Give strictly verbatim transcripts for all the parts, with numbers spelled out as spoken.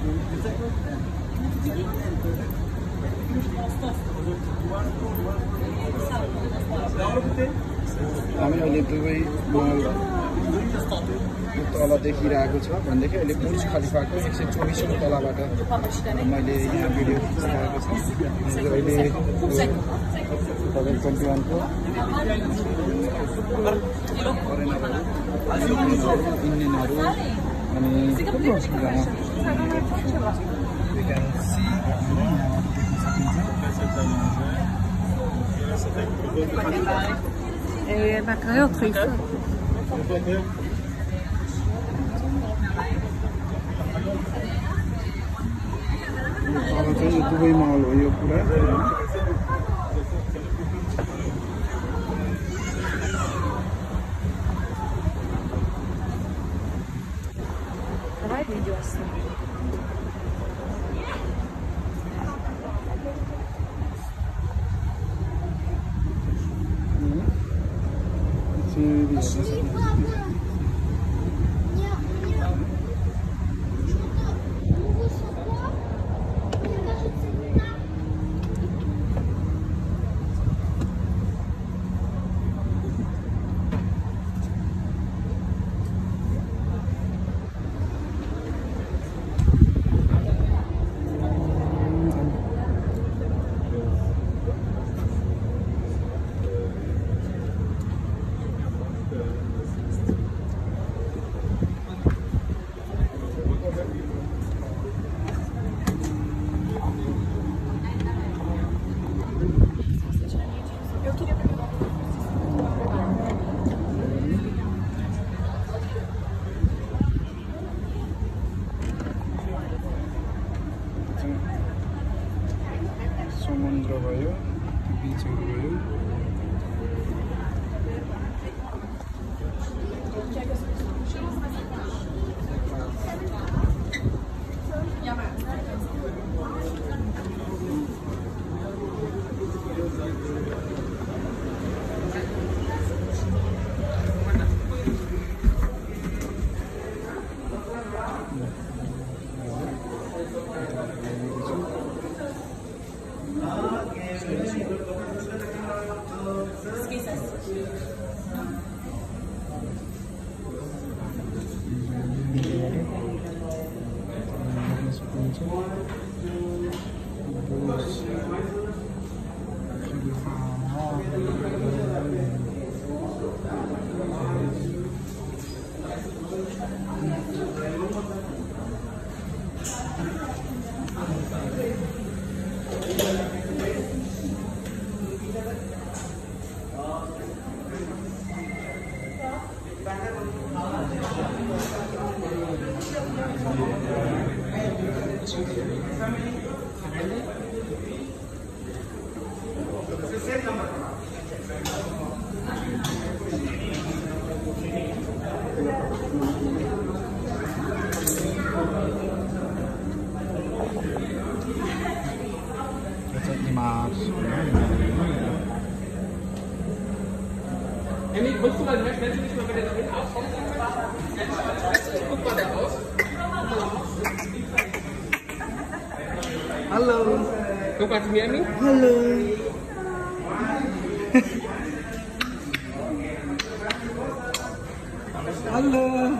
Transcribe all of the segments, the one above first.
हामी अहिले दुबई मल तल देखिरहेको छ भनेदेखि अहिले बुर्ज खलिफाको एक सय चौबिसौँ तलाबाट मैले यो भिडियो खिचिरहेको छ। अहिले ट्वेन्टी वानको इन्डियनहरू अनि Et ma carrière très fun. Dubai mall हो यो पुरा। Давай видео снимем. समुद्र भयो, बीचहरू भयो। Emmy, guckst du mal, stellst du dich mal bitte dahin auf? Guck mal da raus. Hallo. Guck mal zu mir, Emmy. Hallo. Hallo.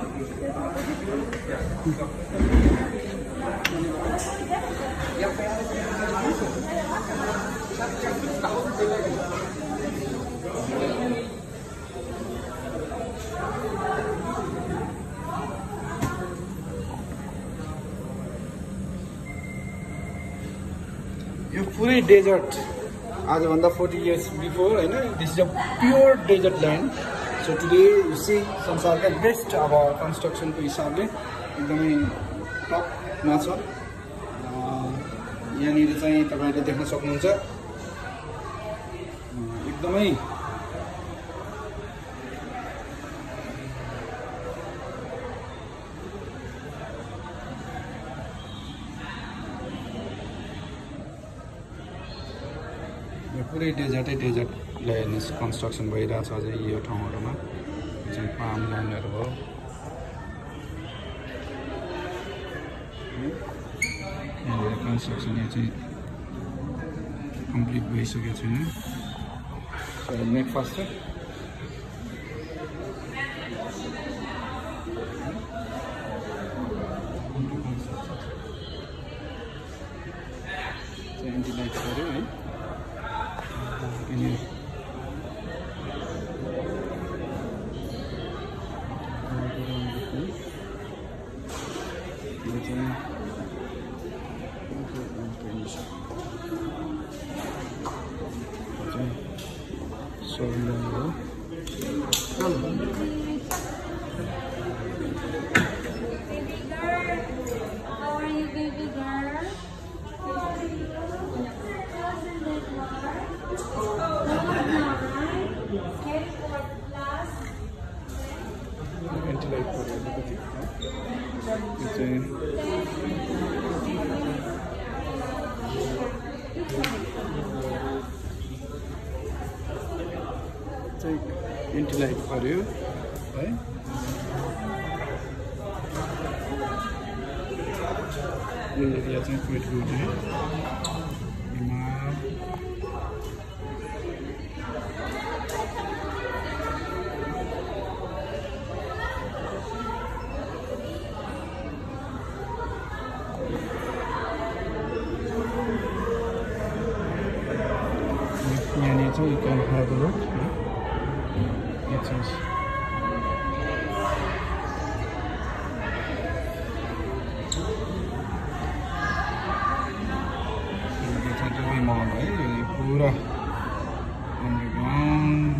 यो पुरै डेजर्ट आजभन्दा forty years before होइन this is a pure desert land so today you see संसारका best अब कन्स्ट्रक्सनको हिसाबले एकदमै टपमा छ यहाँनिर चाहिँ तपाईँले देख्न सक्नुहुन्छ एकदमै पुरै डेजर्टै डेजर्टलाई हेर्नुहोस् कन्स्ट्रक्सन भइरहेछ अझै यो ठाउँहरूमा चाहिँ पाम ल्यान्डहरू हो construction here चाहिँ complete भइसकेको छैन. So make faster. So anti light गऱ्यो है. अनि so no. How are you, baby girl? Anti light गऱ्यो अलिकति. यो चाहिँ चाहिँ एन्टी लाइट गऱ्यो है. यो एरिया चाहिँ क्विट गुड है. यहाँनिर चाहिँ you can have a look. It is really mall है. यो पुरा underground.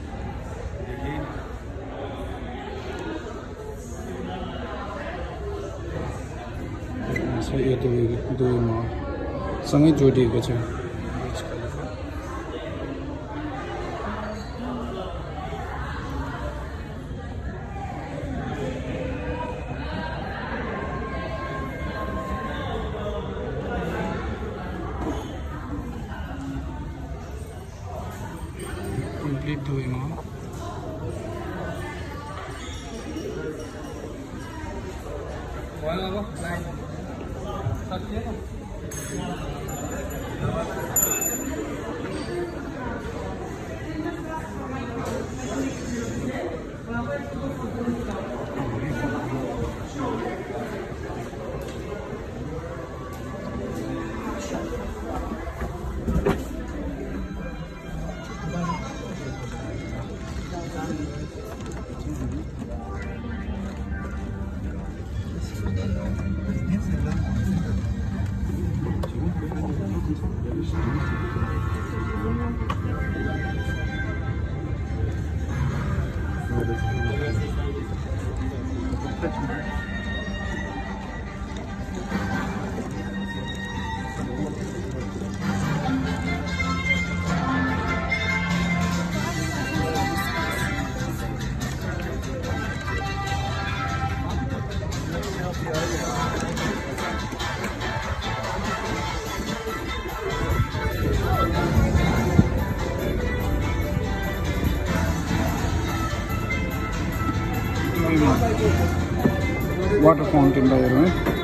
So यो दुई दुई मल सँगै जोडिएको छ. Complete doing all. Well, I was like, touch it. Water fountain भयो है.